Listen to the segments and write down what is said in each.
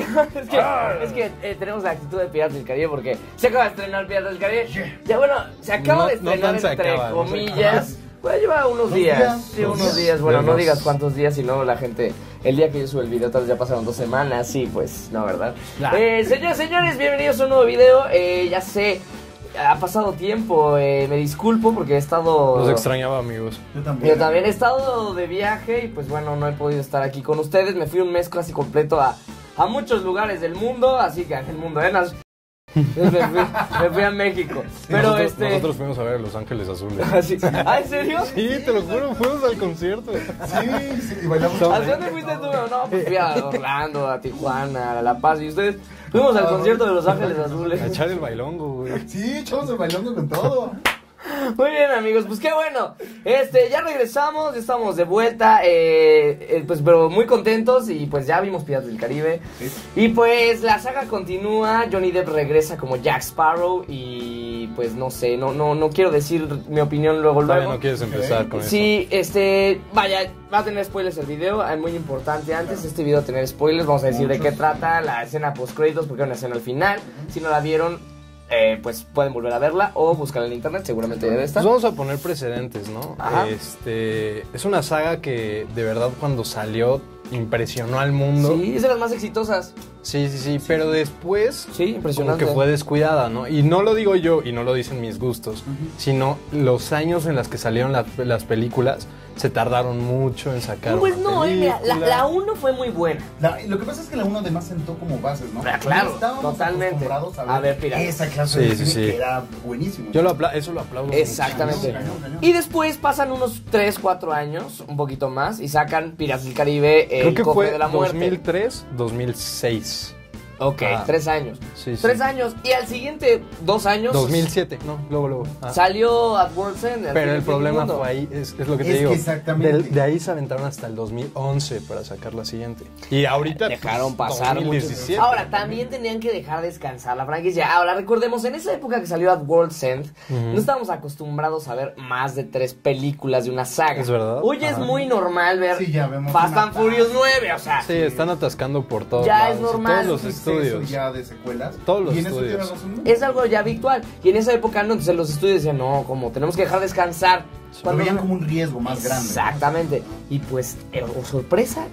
es que tenemos la actitud de Piratas del Caribe porque se acaba de estrenar Piratas del Caribe. Ya bueno, se acaba de estrenar entre comillas. Pues lleva unos días. Sí, unos días. Bueno, no digas cuántos días, sino la gente. El día que yo sube el video, tal vez ya pasaron 2 semanas. Sí, pues, no, ¿verdad? Señores, bienvenidos a un nuevo video. Ya sé, ha pasado tiempo. Me disculpo porque he estado. Los extrañaba, amigos. Yo también he estado de viaje y, pues, bueno, no he podido estar aquí con ustedes. Me fui un mes casi completo a muchos lugares del mundo. Así que en el mundo, me fui a México. Pero nosotros fuimos a ver Los Ángeles Azules. ¿En serio? Sí, te lo juro, fuimos al concierto. Sí, y bailamos. ¿A dónde fuiste tú? No, pues fui a Orlando, a Tijuana, a La Paz. ¿Y ustedes? Fuimos al concierto de Los Ángeles Azules. A echar el bailongo, güey. Sí, echamos el bailongo con todo. Muy bien, amigos, pues qué bueno. Ya regresamos, ya estamos de vuelta, pues pero muy contentos y pues ya vimos Piratas del Caribe. Sí. Y pues la saga continúa, Johnny Depp regresa como Jack Sparrow y pues no sé, no quiero decir mi opinión luego. No quieres empezar con eso. Sí, vaya, va a tener spoilers el video, es muy importante antes este video tener spoilers, vamos a decir de qué trata la escena post créditos porque hay una escena al final, si no la vieron. Pues pueden volver a verla o buscarla en internet, seguramente debe estar. Pues vamos a poner precedentes, ¿no? Ajá. Es una saga que de verdad cuando salió impresionó al mundo. Sí, es de las más exitosas. Sí, pero después impresionante. Como que fue descuidada, ¿no? Y no lo digo yo y no lo dicen mis gustos, sino los años en los que salieron las películas se tardaron mucho en sacar. Pues no, mira, la 1 fue muy buena. Lo que pasa es que la 1 además sentó como bases, ¿no? Claro, estábamos totalmente. acostumbrados A ver, Piratas. Esa clase de cine que era buenísimo. Eso lo aplaudo. Exactamente. Cañón. Y después pasan unos 3, 4 años, un poquito más, y sacan Piratas del Caribe, Creo que Cofre fue de la Muerte. 2003, 2006. Ok, 3 años. Sí. 3 años. Y al siguiente 2 años. 2007, no, luego. Salió At World's End. Pero el problema fue ahí, es lo que te digo. Exactamente. De ahí se aventaron hasta el 2011 para sacar la siguiente. Y ahorita dejaron pasar 2017. Ahora, también tenían que dejar descansar la franquicia. Ahora, recordemos, en esa época que salió At World's End, no estábamos acostumbrados a ver más de 3 películas de una saga. Es verdad. Hoy es muy normal ver vemos Fast and Furious 9, o sea. Sí, están atascando por todos ya lados. Es normal. Todos los estudios. Ya de secuelas. Todos los ¿Y en estudios. eso razón, ¿no? Es algo ya habitual. Y en esa época no, entonces los estudios decían, no, como tenemos que dejar descansar. Lo veían como un riesgo más grande. Exactamente. Y pues, sorpresa,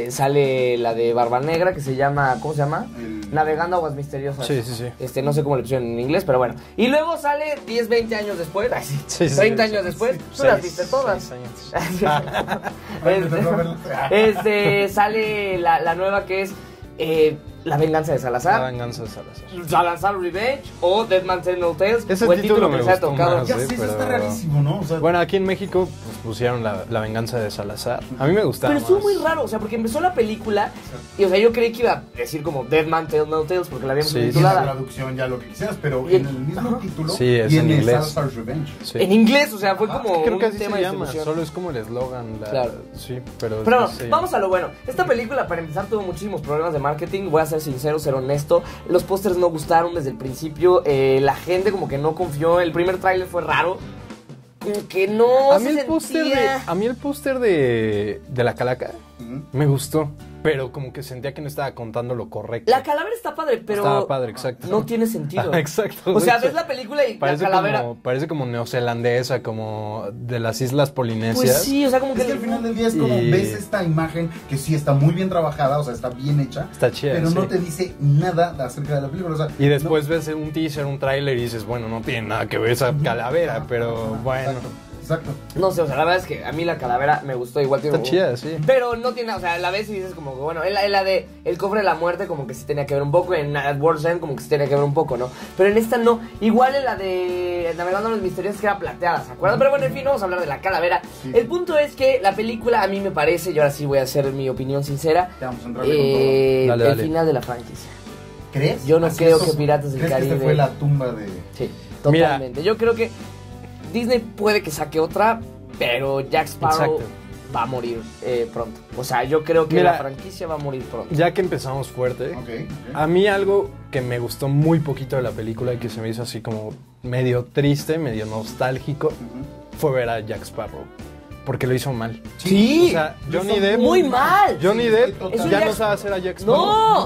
sale la de Barba Negra que se llama, ¿cómo se llama? Navegando Aguas Misteriosas. Sí. No sé cómo le pusieron en inglés, pero bueno. Y luego sale 10, 20 años después, 30 años después. Tú las viste todas. 6 años. Sale la nueva que es La Venganza de Salazar. La Venganza de Salazar. Salazar Revenge o Dead Man Tell No Tales. Ese o el título que me se ha gustó tocado. más, Ya sé, eso está rarísimo, ¿no? O sea, bueno, aquí en México pues, pusieron la Venganza de Salazar. A mí me gustaba. Pero estuvo muy raro, o sea, porque empezó la película y, o sea, yo creí que iba a decir como Dead Man Tell No Tales porque la habíamos titulada. En la traducción ya lo que quisieras, pero en el mismo título es viene en inglés. Salazar's Revenge. Sí. En inglés, o sea, fue como creo que un así tema se de llama, distribución. solo es como el eslogan. Claro. Sí, pero vamos a lo bueno. Esta película, para empezar, tuvo muchísimos problemas de marketing. Voy a ser sincero, ser honesto. Los pósters no gustaron desde el principio. La gente como que no confió. El primer tráiler fue raro. Como que no a mí el póster de la Calaca me gustó. Pero como que sentía que no estaba contando lo correcto. La calavera está padre, pero estaba padre, exacto. No tiene sentido. Exacto. O sea, ves la película y parece la calavera parece como neozelandesa, como de las islas polinesias. Pues sí, o sea, como que al final del día es como ves esta imagen que sí está muy bien trabajada, o sea, está bien hecha. Está chida, pero no te dice nada acerca de la película. O sea, y después ves un teaser, un tráiler y dices, bueno, no tiene nada que ver esa calavera, pero bueno. Exacto. No sé, o sea, la verdad es que a mí la calavera me gustó igual. Está chida, sí. Pero no tiene, o sea, la ves y dices como que, bueno, en la de El Cofre de la Muerte como que sí tenía que ver un poco, en At World's End como que sí tenía que ver un poco, ¿no? Pero en esta no. Igual en la de Navegando los Misterios que era plateada, ¿se acuerdan? Pero bueno, en fin, vamos a hablar de la calavera. Sí. El punto es que la película a mí me parece, y ahora sí voy a hacer mi opinión sincera, vamos a entrarle con todo. El final de la franquicia. ¿Crees? Yo no creo que Piratas del Caribe... ¿Crees que esta fue la tumba de...? Sí, totalmente. Mira, yo creo que Disney puede que saque otra, pero Jack Sparrow va a morir pronto. O sea, yo creo que la franquicia va a morir pronto. Ya que empezamos fuerte, a mí algo que me gustó muy poquito de la película y que se me hizo así como medio triste, medio nostálgico, fue ver a Jack Sparrow. Porque lo hizo mal. Sí. O sea, Johnny Depp... Muy mal. Johnny Depp ya no sabe hacer a Jack Sparrow. No.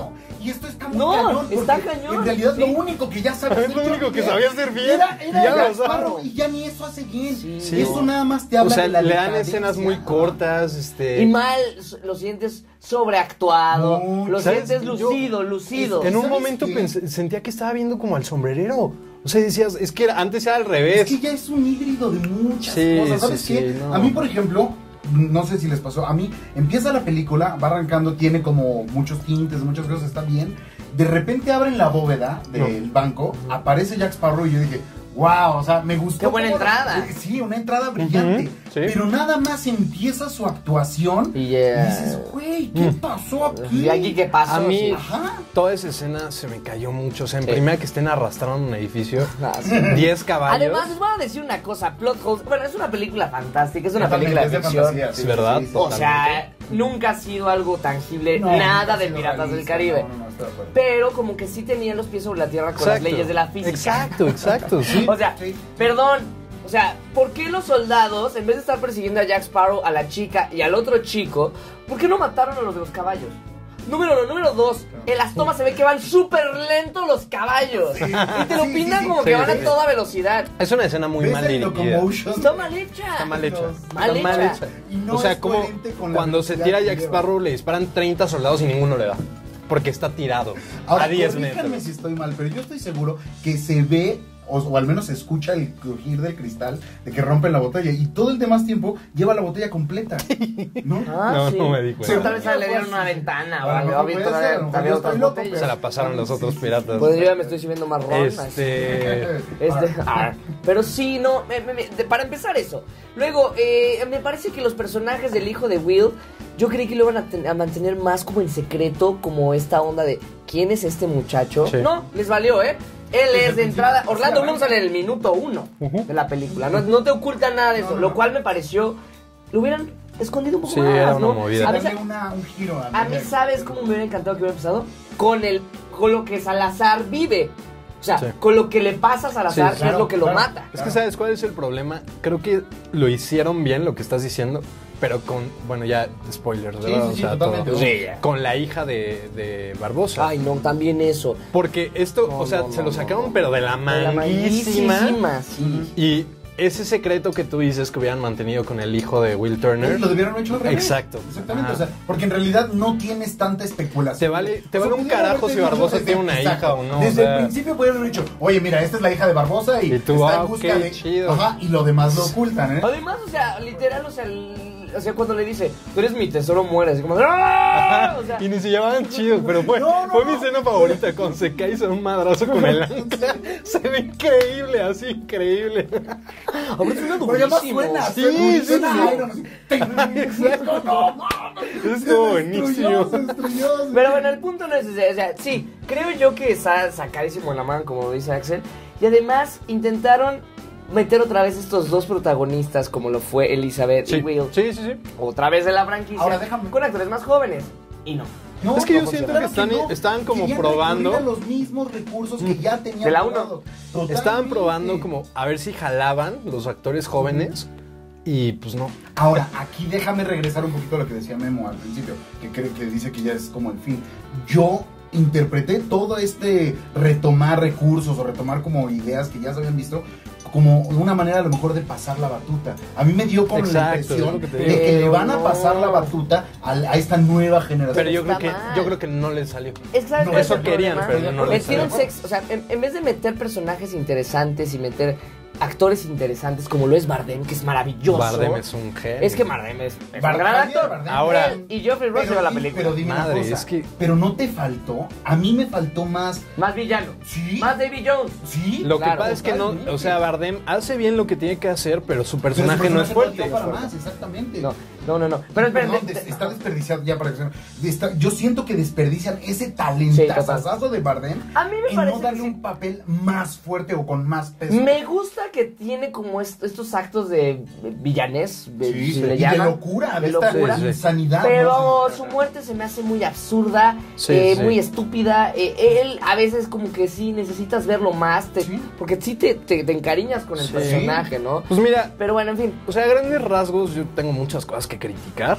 y esto está muy cañón. Está cañón. En realidad lo único que ya sabes es lo único que sabía hacer bien. Era Jack Sparrow, y ya ni eso hace bien. Eso nada más te habla de la le dan escenas muy cortas. Y mal, lo sientes sobreactuado, lo sientes lucido. En un momento sentía que estaba viendo como al sombrerero. O sea, decías, es que antes era al revés. Es que ya es un híbrido de muchas cosas. ¿Sabes qué? No. A mí, por ejemplo, no sé si les pasó, a mí empieza la película, va arrancando, tiene como muchos tintes, muchas cosas, está bien. De repente abren la bóveda del banco, aparece Jack Sparrow y yo dije, wow, o sea, me gustó. Qué buena entrada. Sí, una entrada brillante. Pero nada más empieza su actuación y dices, güey, ¿qué pasó aquí? ¿Y aquí qué pasó? A mí, toda esa escena se me cayó mucho. O sea, en primera que estén arrastrando un edificio, 10 caballos. Además, les voy a decir una cosa, plot holes. Bueno, es una película fantástica, es una película de ficción. Es verdad. O sea, nunca ha sido algo tangible, nada de Piratas del Caribe. Pero como que sí tenía los pies sobre la tierra con las leyes de la física. Exacto, sí. O sea, perdón, o sea, ¿por qué los soldados, en vez de estar persiguiendo a Jack Sparrow, a la chica y al otro chico, ¿por qué no mataron a los de los caballos? Número 2, en las tomas se ve que van súper lentos los caballos. Y te lo pintan como que van a toda velocidad. Es una escena muy mal dirigida. Está mal hecha. Mal hecha. No, o sea, como cuando se tira a Jack Sparrow le disparan 30 soldados y ninguno le da. Porque está tirado. Ahora, a 10 metros. metros. Si estoy mal, pero yo estoy seguro que se ve o al menos se escucha el crujir del cristal de que rompen la botella y todo el demás tiempo lleva la botella completa, ¿no? No me di cuenta. Tal vez le dieron una ventana o algo, había otras botellas. Se la pasaron los otros piratas. Pues yo ya me estoy sirviendo más ron. Pero sí, no, para empezar eso. Luego, me parece que los personajes del hijo de Will, yo creí que lo iban a mantener más como en secreto, como esta onda de ¿quién es este muchacho? Sí. No, les valió, Él es de entrada. Orlando Bloom sale en el minuto 1 de la película. No te oculta nada de eso. Lo cual me pareció. Lo hubieran escondido un poco más. Era una movida. Un giro. A mí, ¿sabes cómo me hubiera encantado que hubiera empezado? Con lo que Salazar vive. O sea, con lo que le pasa a Salazar, que es lo que lo mata. Es que, ¿sabes cuál es el problema? Creo que lo hicieron bien, lo que estás diciendo. Pero con, bueno, ya spoilers, ¿verdad? Sí, totalmente. Con la hija de Barbosa. Ay, no, también eso. Porque esto, se lo sacaron, pero de la manguísima. Sí. Y ese secreto que tú dices que hubieran mantenido con el hijo de Will Turner. Lo debieron hecho al revés. Exacto. Exactamente, o sea, porque en realidad no tienes tanta especulación. Te vale un carajo si Barbosa tiene una hija o no. Desde el principio pudieron haber dicho, oye, mira, esta es la hija de Barbosa y tú, está en busca de... chido. Ajá, y lo demás lo ocultan, Además, o sea, literal, o sea, cuando le dice, tú eres mi tesoro, mueres. Como, ¡ah! O sea, y ni se llamaban chidos, pero fue mi escena favorita cuando se cae y se da un madrazo con el ancla. Se ve increíble, así increíble. Ahora suena durísimo. Sí. Es buenísimo. Pero bueno, el punto no es ese. O sea, sí, creo yo que está sacadísimo la mano, como dice Axel. Y además intentaron meter otra vez estos dos protagonistas como lo fue Elizabeth y Will. Sí. Otra vez de la franquicia. Ahora déjame. Con actores más jóvenes. Y no. Es que yo siento que estaban como probando los mismos recursos que ya tenían de la 1. Estaban probando como a ver si jalaban los actores jóvenes y pues no. Ahora, aquí déjame regresar un poquito a lo que decía Memo al principio, que dice que ya es como el fin. Yo interpreté todo este retomar recursos o retomar como ideas que ya se habían visto como una manera a lo mejor de pasar la batuta. A mí me dio como la impresión de que le van a pasar la batuta a esta nueva generación. Pero yo creo que no les salió. Exacto. Eso querían, pero no les salió. O sea, en vez de meter personajes interesantes y meter actores interesantes como lo es Bardem, que es maravilloso. Bardem es un genio. Es que Bardem es un gran actor. Ahora, y Geoffrey Rush lleva la película. Pero dime una cosa, pero no te faltó, a mí me faltó más villano. ¿Sí? Más Davy Jones. Sí. Lo que pasa es que no, o sea, Bardem hace bien lo que tiene que hacer, pero su personaje no es fuerte. Para más, exactamente. No. Pero espérate. Está desperdiciado ya para que yo siento que desperdician ese talentazazo de Bardem a mí me parece no darle un papel más fuerte o con más peso. Me gusta que tiene como estos actos de villanés, si le llaman. De locura, de locura, insanidad. Pero su muerte se me hace muy absurda, muy estúpida. Él a veces como que sí necesitas verlo más, porque sí te encariñas con el personaje, ¿no? Pues mira, pero bueno, en fin. O sea, a grandes rasgos yo tengo muchas cosas que criticar,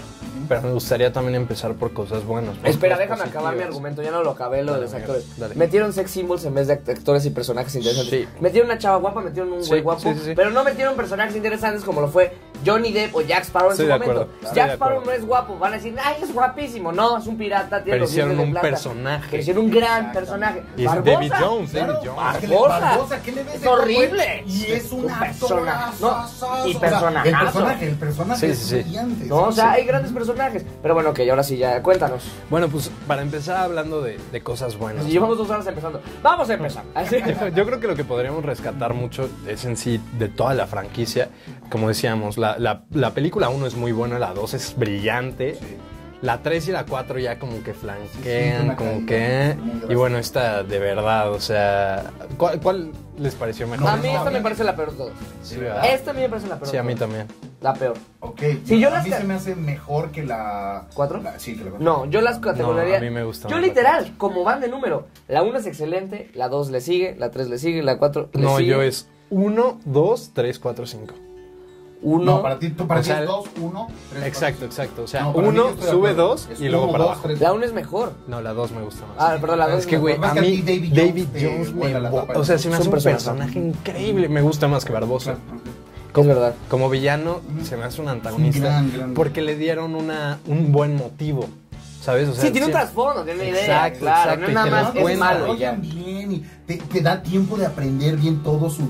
pero me gustaría también empezar por cosas buenas. Espera, déjame acabar mi argumento, ya no lo acabé, lo de los actores. Metieron sex symbols en vez de actores y personajes interesantes. Sí. Metieron una chava guapa, metieron un güey guapo, pero no metieron personajes interesantes como lo fue Johnny Depp o Jack Sparrow en su momento. Jack Sparrow no es guapo, van a decir, ay, es guapísimo. No, es un pirata, tiene los dientes de plata. Pero hicieron un personaje. Hicieron un gran personaje. Y es David Jones. Barbosa, ¿qué le ves? Es horrible. Y es un personaje. Y personaje. El personaje es brillante. No, o sea, hay grandes personajes. Pero bueno, que ahora sí, ya cuéntanos. Bueno, pues para empezar hablando de cosas buenas. Llevamos 2 horas empezando. Vamos a empezar. Yo creo que lo que podríamos rescatar mucho es en sí de toda la franquicia. Como decíamos, la película 1 es muy buena, la 2 es brillante. Sí. La 3 y la 4 ya como que flanquean, como que... Y bueno, esta de verdad, o sea... ¿Cuál les pareció mejor? A mí esta me parece la peor de todas. Sí, ¿verdad? Esta a mí me parece la peor. Sí, a mí también. La peor. Ok. Si a mí se me hace mejor que la... ¿4? Sí, que la 4. No, yo las categorizaría... No, a mí me gusta. Yo literal, como van de número. La 1 es excelente, la 2 le sigue, la 3 le sigue, la 4 le sigue. No, yo es 1, 2, 3, 4, 5. 1. No, para ti es 2, 1, 3. Exacto. O sea, 1 sube 2 y luego para abajo. La 1 es mejor. No, la 2 me gusta más. Ah, perdón, la 2 es que, güey, a mí David Jones o sea, se me hace un personaje increíble. Me gusta más que Barbosa. Es verdad. Como villano, se me hace un antagonista. Porque le dieron un buen motivo. ¿Sabes? O sea, sí, tiene un trasfondo, tiene una idea. Exacto. No nada más es malo. Bien, y te da tiempo de aprender bien todo su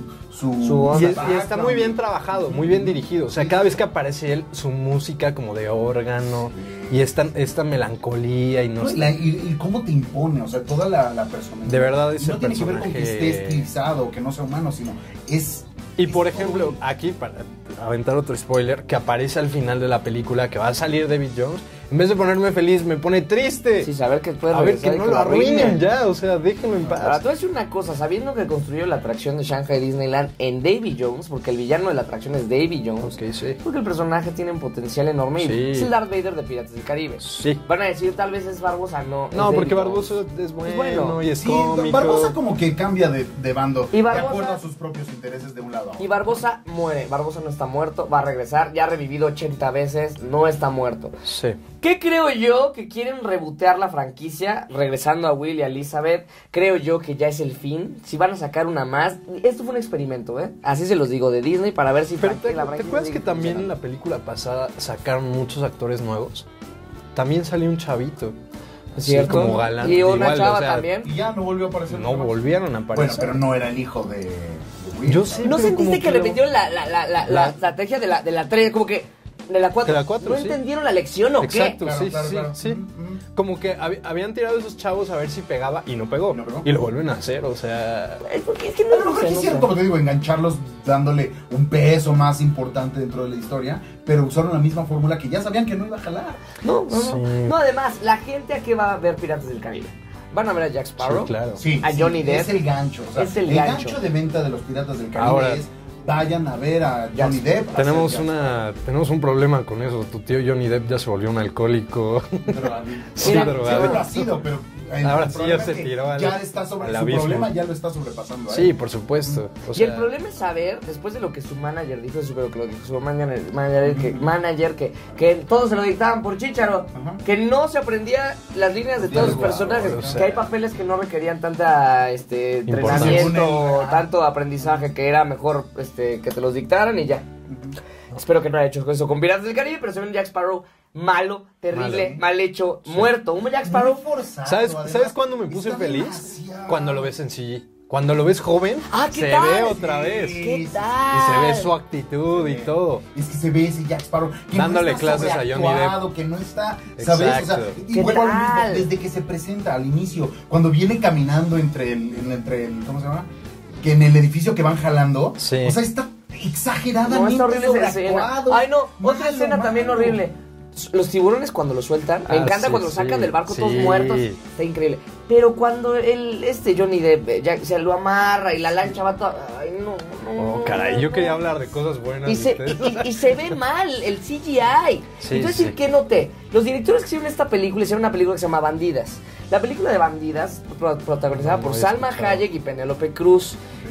y está muy bien trabajado, muy bien dirigido. O sea, cada vez que aparece él, su música como de órgano y esta melancolía y no sé. Y cómo te impone, o sea, toda la personalidad. De verdad es no tiene que ver con que esté estilizado, que no sea humano, sino es... Y por ejemplo, aquí, para aventar otro spoiler, que aparece al final de la película que va a salir David Jones, en vez de ponerme feliz, me pone triste. Sí, saber que puede regresar. A ver, que no lo arruinen ya, o sea, déjenme en paz. Ahora, te voy a decir una cosa, sabiendo que construyó la atracción de Shanghai Disneyland en Davy Jones, porque el villano de la atracción es Davy Jones, sí. Porque el personaje tiene un potencial enorme y es el Darth Vader de Piratas del Caribe. Sí. Van a decir, tal vez es Barbosa, no. No, porque Barbosa es bueno y es cómico. Barbosa como que cambia de bando, y Barbosa, de acuerdo a sus propios intereses de un lado a otro. Y Barbosa muere, Barbosa no está muerto, va a regresar, ya ha revivido 80 veces, no está muerto. Sí. ¿Qué creo yo? Que quieren rebotear la franquicia, regresando a Will y a Elizabeth. Creo yo que ya es el fin. Si van a sacar una más, esto fue un experimento, Así se los digo, de Disney, para ver si... Pero ¿te acuerdas que también en la película pasada sacaron muchos actores nuevos? También salió un chavito. ¿Cierto? Como galán. Y una chava también. Y ya no volvió a aparecer. No volvieron a aparecer. Bueno, pero no era el hijo de Will. Yo sé. ¿No sentiste que repitieron la estrategia de la 3? Como que... De la 4. ¿No entendieron la lección o qué? Exacto, sí. Como que habían tirado esos chavos a ver si pegaba y no pegó. Y lo vuelven a hacer, o sea... Porque es que no quisieron, como te digo, engancharlos dándole un peso más importante dentro de la historia, pero usaron la misma fórmula que ya sabían que no iba a jalar. No, además, la gente a qué va a ver Piratas del Caribe. Van a ver a Jack Sparrow, a Johnny Depp. Es el gancho. O sea, el gancho de venta de los Piratas del Caribe ahora, es... Vayan a ver a Johnny Depp. Tenemos un problema con eso. Tu tío Johnny Depp ya se volvió un alcohólico. Drogado. Sí, ha sido, pero ahora sí ya se tiró al problema ya lo está sobrepasando. Sí, por supuesto. O sea, y el problema es saber, después de lo que su manager dijo, su manager que todos se lo dictaban por chícharo, que no se aprendía las líneas de todos sus personajes, que hay papeles que no requerían tanta entrenamiento, tanto aprendizaje, que era mejor que te los dictaran y ya. Espero que no haya hecho eso con Piratas del Caribe, pero se ve un Jack Sparrow malo, terrible, mal hecho, muerto. Un Jack Sparrow forzado. ¿Sabes cuándo me puse feliz? Demasiado. Cuando lo ves en CG. Cuando lo ves joven, se ve otra vez. ¿Qué tal? Y se ve su actitud y todo. Es que se ve ese Jack Sparrow que dándole no está clases a Johnny Depp. Que no está, ¿sabes? O sea, igual mismo, desde que se presenta al inicio, cuando viene caminando entre el ¿cómo se llama? Que en el edificio que van jalando, sí. O sea, está exageradamente sobreactuado. Ay, no, otra escena también horrible. Los tiburones cuando lo sueltan, me encanta cuando lo sacan del barco todos muertos, está increíble. Pero cuando Johnny Depp ya se lo amarra y la lancha va toda... Ay, no. Oh, caray, yo quería hablar de cosas buenas. Y se ve mal el CGI. Entonces, ¿qué noté? Los directores que hicieron esta película hicieron una película que se llama Bandidas. La película de Bandidas, protagonizada por Salma Hayek y Penélope Cruz.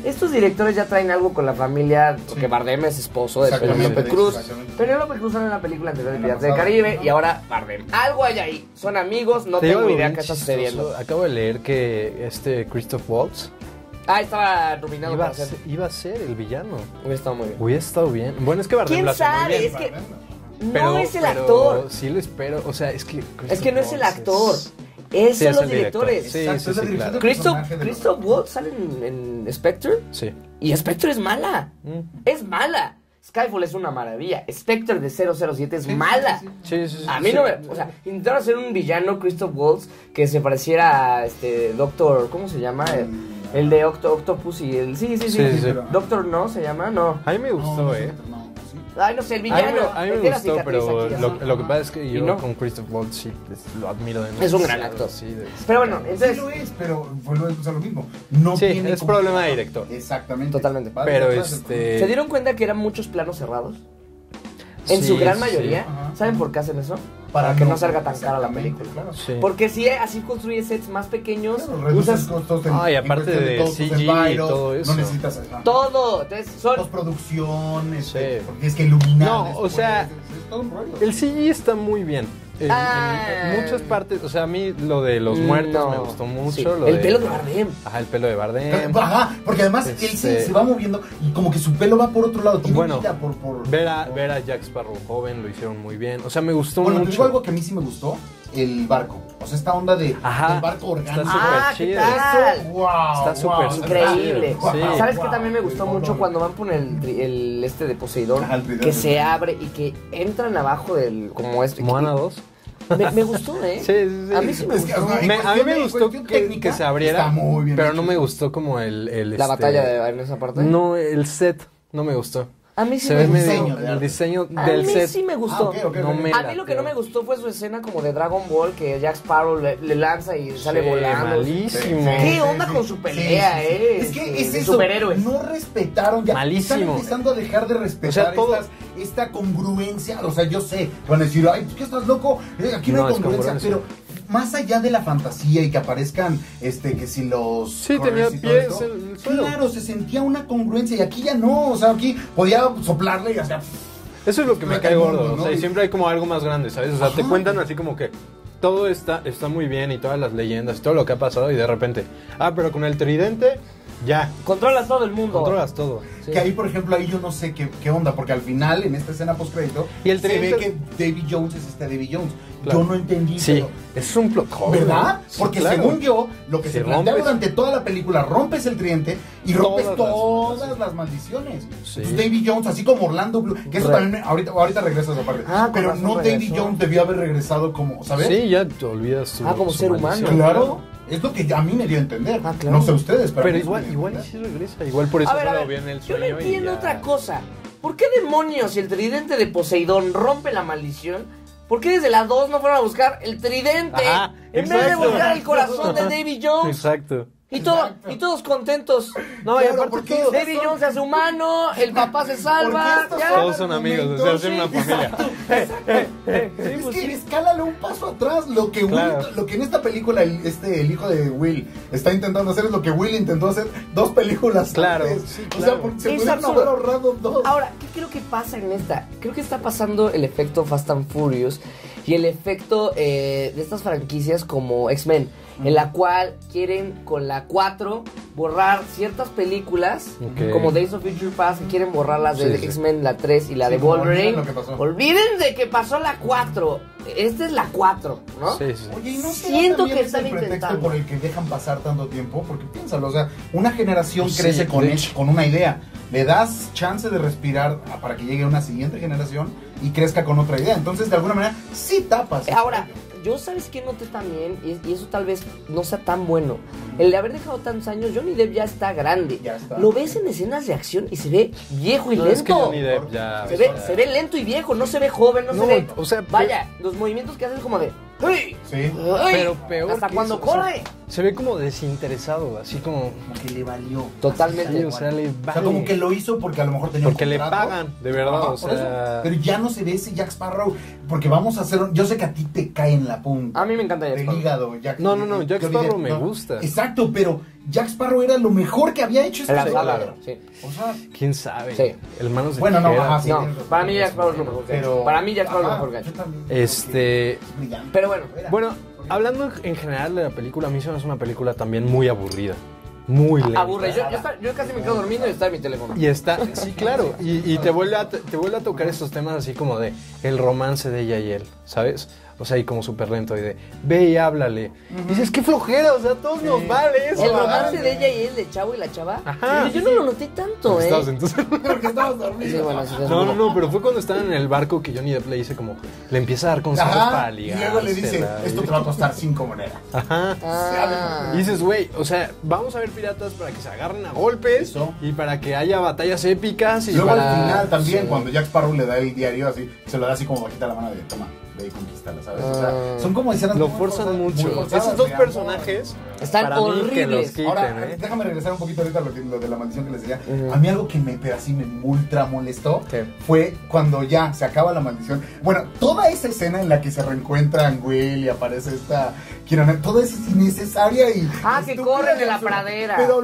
estos directores ya traen algo con la familia, porque Bardem es esposo de Penélope Cruz. Penélope Cruz sale en la película anterior de Piratas del Caribe y ahora Bardem. Algo hay ahí, son amigos, no tengo idea qué está sucediendo. Acabo de leer que Christoph Waltz estaba nominado para ser. Iba a ser el villano. Hubiera estado muy bien. Hubiera estado bien. Bueno, es que Bardem lo hace muy bien. ¿Quién sabe? Es que no es el actor. Sí lo espero, o sea, es que no es el actor. Son los directores. Sí, claro. Christoph Waltz sale en Spectre. Sí. Y Spectre es mala. Es mala. Skyfall es una maravilla. Spectre de 007 es mala. Sí. A mí no me... O sea, intentaron hacer un villano, Christoph Waltz, que se pareciera a Doctor... ¿Cómo se llama? El de Octopus y el... Sí. Doctor No se llama, no. A mí me gustó, Ay, no sé, el villano. A mí me gustó, pero lo que pasa es que yo con Christoph Waltz sí lo admiro demasiado. Es un gran actor. Pero bueno, entonces... Sí lo es, pero lo mismo. No tiene es problema de director. Exactamente. Totalmente. Pero ¿Se dieron cuenta que eran muchos planos cerrados? En su gran mayoría. ¿Saben por qué hacen eso? Para que no salga tan cara la película. Claro. Sí. Porque si así construyes sets más pequeños, usas costos y aparte de CG y todo eso. No necesitas todo. Entonces, postproducción, porque es que iluminar. No, o sea, el CG está muy bien. En muchas partes, o sea, a mí lo de los muertos me gustó mucho. Sí. El pelo de Bardem. Ajá, el pelo de Bardem. Ajá, porque además él se va moviendo y como que su pelo va por otro lado. Tiene vida por... Ver a Jack Sparrow joven lo hicieron muy bien. O sea, me gustó mucho. Bueno, te digo algo que a mí sí me gustó. El barco. O sea, esta onda del barco orgánico. Está súper chido. Está súper increíble. Sí. ¿Sabes qué también me gustó mucho cuando van por el de Poseidón? Que se abre y que entran abajo del... Como Moana 2. Me gustó, Sí. A mí sí me gustó. A mí me gustó que se abriera, pero no me gustó como la batalla en esa parte. No, el set no me gustó. A mí sí me gustó. El diseño del set. A mí sí me gustó. A mí lo que no me gustó fue su escena como de Dragon Ball, que Jack Sparrow le lanza y sale volando. Malísimo. ¿Qué onda con su pelea, Es que es eso. Superhéroes. No respetaron. Ya malísimo. Están empezando a dejar de respetar esta congruencia. O sea, yo sé. Van a decir, ay, ¿qué estás loco? Aquí no hay congruencia. Pero más allá de la fantasía y que aparezcan, que si los... Sí, tenía pies el suelo. Claro, se sentía una congruencia y aquí ya no, o sea, aquí podía soplarle y hacer... Eso es lo que me cae gordo, ¿no? O sea, y siempre hay como algo más grande, ¿sabes? O sea, te cuentan así como que todo está muy bien y todas las leyendas y todo lo que ha pasado y de repente, pero con el tridente... Ya. Controlas todo el mundo. Controlas todo. Sí. Que ahí, por ejemplo, ahí yo no sé qué onda, porque al final, en esta escena postcrédito, se ve que Davy Jones es Davy Jones. Claro. Yo no entendí. Sí, es un plot hole. ¿Verdad? Sí, porque según yo, lo que se plantea rompes, durante toda la película, rompes el tridente y rompes todas las maldiciones. Sí. Entonces, Davy Jones, así como Orlando Bloom, que eso también, ahorita regresa a esa parte. Pero no Davy Jones debió haber regresado como, ¿sabes? Sí, ya te olvidas su como ser humano. Claro. Es lo que a mí me dio a entender. Claro. No sé ustedes, pero igual sí regresa. Igual por eso no lo vi en el sueño. Yo no entiendo otra cosa. ¿Por qué demonios si el tridente de Poseidón rompe la maldición? ¿Por qué desde la 2 no fueron a buscar el tridente? En vez de buscar el corazón de Davy Jones. Exacto. Y todos contentos. No, y aparte Davy Jones se hace humano, el papá se salva. Todos son amigos, o sea, hacen una familia. Es que escálale un paso atrás. Lo que en esta película el hijo de Will está intentando hacer es lo que Will intentó hacer 2 películas antes. Sí, o sea, porque se pudieron haber ahorrado 2. Ahora, ¿qué creo que pasa en esta? Creo que está pasando el efecto Fast and Furious y el efecto de estas franquicias como X-Men, en la cual quieren con la 4 borrar ciertas películas, como Days of Future Past, que quieren borrar las de X-Men, la 3 y la de Wolverine. Olviden de que pasó la 4. Esta es la 4, ¿no? Sí. Oye, ¿y no siento que es el pretexto por el que dejan pasar tanto tiempo? Porque piénsalo, o sea, una generación crece con una idea. Le das chance de respirar para que llegue una siguiente generación y crezca con otra idea. Entonces, de alguna manera, sí tapas. Ahora, yo sabes que noté también, y eso tal vez no sea tan bueno, el de haber dejado tantos años. Johnny Depp ya está grande. Lo ves en escenas de acción y se ve viejo y lento. Es que Johnny Depp ya... Se ve lento y viejo, no se ve joven, no se ve... O sea, vaya, los movimientos que hace es como de... ¡Hey! Sí. Pero peor hasta cuando corre. se ve como desinteresado, así como que le valió. Totalmente. Sí, o sea, le vale. O sea, como que lo hizo porque a lo mejor tenía porque un contrato. le pagan, de verdad, Ajá, o sea... Pero ya no se ve ese Jack Sparrow, porque vamos a hacer... Yo sé que a ti te cae en la punta. A mí me encanta Jack El Sparrow. hígado, Jack. No, Jack Sparrow me gusta. Exacto, pero Jack Sparrow era lo mejor que había hecho En la serie. sala, sí. O sea... ¿Quién sabe? Sí. El Manos de Bueno, no, Tijera. ajá, sí. No, para mí Jack Sparrow es lo mejor que ha hecho. Para mí Jack Sparrow es lo mejor que ha hecho. Pero bueno. Bueno, hablando en general de la película, a mí se me hace una película también muy aburrida. Muy lenta. Aburre. Yo casi me quedo dormido y está en mi teléfono. Y está, sí, claro. Y te vuelve a tocar estos temas así como de el romance de ella y él, ¿sabes? O sea, y como súper lento y de ve y háblale. Y dices, qué flojera, o sea, a todos nos vale eso. El romance de ella y él, de Chavo y la chava. Ajá. Yo no lo noté tanto, Estabas entonces. Porque estabas dormido. Sí, bueno, sí, No, pero fue cuando estaban en el barco que Johnny Depp le dice como, le empieza a dar consejos para ligar. Y luego le dice, esto te va a costar 5 monedas. Ajá. Ah. Y dices, güey, o sea, vamos a ver piratas para que se agarren a golpes Eso. y para que haya batallas épicas y Luego para... al final también, sí. cuando Jack Sparrow le da el diario así, se lo da así como bajita la mano de toma, ve y conquístala, ¿sabes? O sea, son como escenas Lo muy forzan forzadas, mucho. muy forzadas, Esos dos digamos. personajes Están para mí que los horribles. quiten, Ahora, ¿eh? déjame regresar un poquito ahorita a lo de la maldición que les decía. A mí algo que pero así me ultra molestó ¿Qué? fue cuando ya se acaba la maldición. Bueno, toda esa escena en la que se reencuentran Will y aparece esta Keira, toda esa es innecesaria y Que estúpida corren de y la absurda. pradera. Pero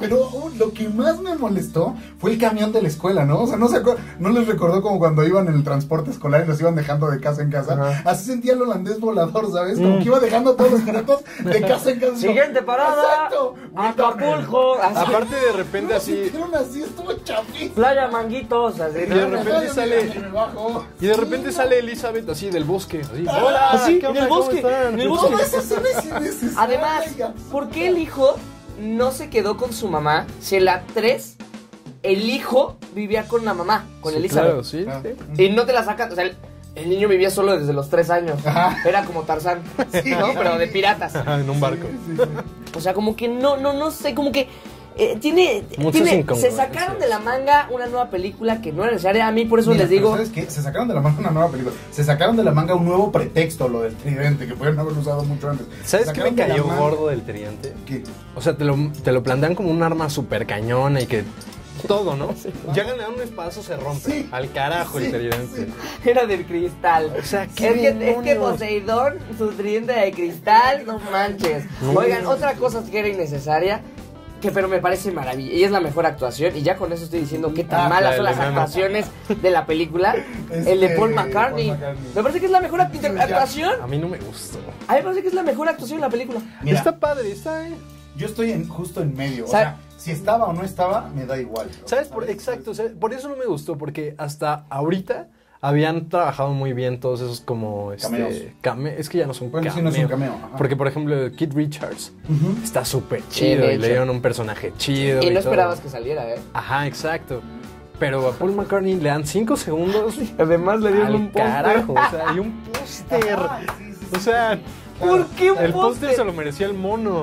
lo que más me molestó fue el camión de la escuela, ¿no? O sea, no les recordó como cuando iban en el transporte escolar y los iban dejando de casa en casa. Ajá. Así sentía el holandés volador, ¿sabes? Como que iba dejando todos los carretos de casa en casa. Siguiente parada. Exacto. Acapulco. Así. Aparte de repente No, así... se hicieron así, estuvo chafísimo. Playa Manguitos. Así. Y de repente sale... Me bajo. Y de repente sale Elizabeth así del bosque. Así, Hola, así, en el bosque, en el bosque. Toda esa escena es innecesaria. Además, ¿por qué el hijo no se quedó con su mamá? Si en la 3, el hijo vivía con la mamá, con Sí, Elizabeth. claro, sí. Y no te la sacan, o sea, el niño vivía solo desde los 3 años. Ajá. Era como Tarzán, Sí. ¿no? Pero de piratas. Ajá, en un barco. O sea, como que no sé, como que Muchas se incongruencias. sacaron de la manga una nueva película que no era necesaria. A mí por eso Mira, les digo, ¿sabes qué? Se sacaron de la manga una nueva película. Se sacaron de la manga un nuevo pretexto, lo del tridente, que pudieron haber usado mucho antes. ¿Sabes qué me Sacaron de la cayó manga- gordo del tridente? ¿Qué? O sea, te lo plantean como un arma súper cañona y que... Todo, ¿no? Llegan a un espacio, se rompe. Sí. Al carajo el Sí, tridente. era del cristal. O sea, es que Poseidón, su tridente de cristal, no manches. Oigan, otra cosa que era innecesaria, pero me parece maravilla. Y es la mejor actuación. Y ya con eso estoy diciendo qué tan malas son las actuaciones de la película. El de Paul McCartney. Me parece que es la mejor actuación. A mí no me gustó. A mí me parece que es la mejor actuación de la película. Mira, Está padre, está... yo estoy justo en medio. O ¿Sabe? sea, si estaba o no estaba, me da igual. ¿Sabes? Exacto, por eso no me gustó, porque hasta ahorita habían trabajado muy bien todos esos como... Cameos. Es que ya no son Bueno, sí, cameos. no es un cameo. Ajá. Porque, por ejemplo, Kid Richards está súper Sí, chido de y hecho. le dieron un personaje chido. Y no todo. esperabas que saliera, ¿eh? Ajá, exacto. Pero a Paul McCartney le dan 5 segundos. Además le dieron al un póster. carajo, o sea, y un póster. O sea, ¿Por qué un el póster póster? se lo merecía el mono.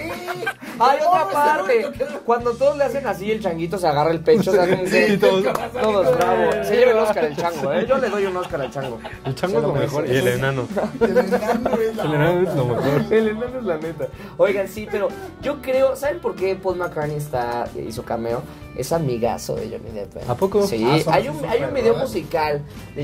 Hay otra parte. Cuando todos le hacen así, el changuito se agarra el pecho. O sea, como que Sí, todos. todos bravo. Se lleva el Oscar el chango, ¿eh? Yo le doy un Oscar al chango. El chango es lo mejor y el enano. El enano es la El enano es lo mejor. El enano es la neta. Oigan, sí, pero yo creo, ¿saben por qué Paul McCartney hizo cameo? Es amigazo de Johnny Depp. ¿eh? ¿A poco? Sí, son hay un súper, video ¿verdad? musical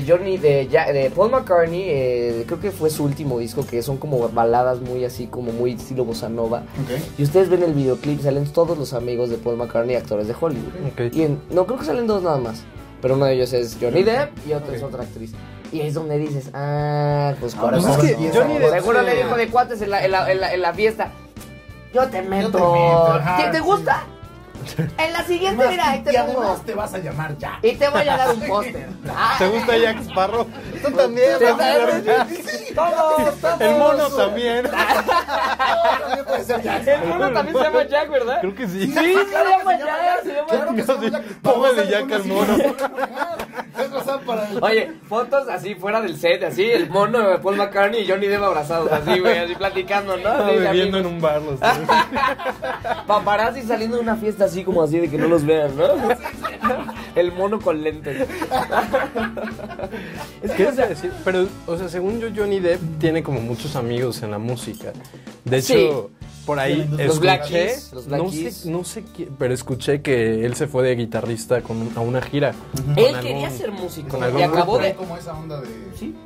de Paul McCartney, creo que fue su último disco, que son como baladas muy así, como muy estilo bossa nova. Ok. Y ustedes ven el videoclip, salen todos los amigos de Paul McCartney, actores de Hollywood. Ok. Y no, creo que salen 2 nada más. Pero uno de ellos es Johnny Depp y otro es otra actriz. Y ahí es donde dices, pues con Ahora razón. es que Johnny Depp Seguro se- le dijo de cuates en la fiesta. Yo te meto. ajá, ¿Te sí. gusta? En la siguiente, mira, ahí te y pongo. además te vas a llamar ya. Y te voy a dar un póster. ¿Te gusta Jack Sparrow? Tú también. ¿Te vas a ver Jack. Todos. El mono también. También puede ser ya. El mono también se llama Jack, ¿verdad? Creo que sí. Sí, se llama Jack. Se llama Claro que se llama Jack. Póngale Jack al mono. Es cosa para el... Oye, fotos así fuera del set, así, el mono de Paul McCartney y Johnny Depp abrazados, así, güey, así platicando, ¿no? Estaba Así, bebiendo en amigos. un bar los tres. Paparazzi saliendo de una fiesta así como así de que no los vean, ¿no? El mono con lentes. Es ¿Qué que, o es sea, decir? Pero, o sea, según yo, Johnny Depp tiene como muchos amigos en la música. De hecho, Sí. por ahí los Black Keys. No sé quién, pero escuché que él se fue de guitarrista a una gira. Él quería ser músico y acabó de... como esa onda de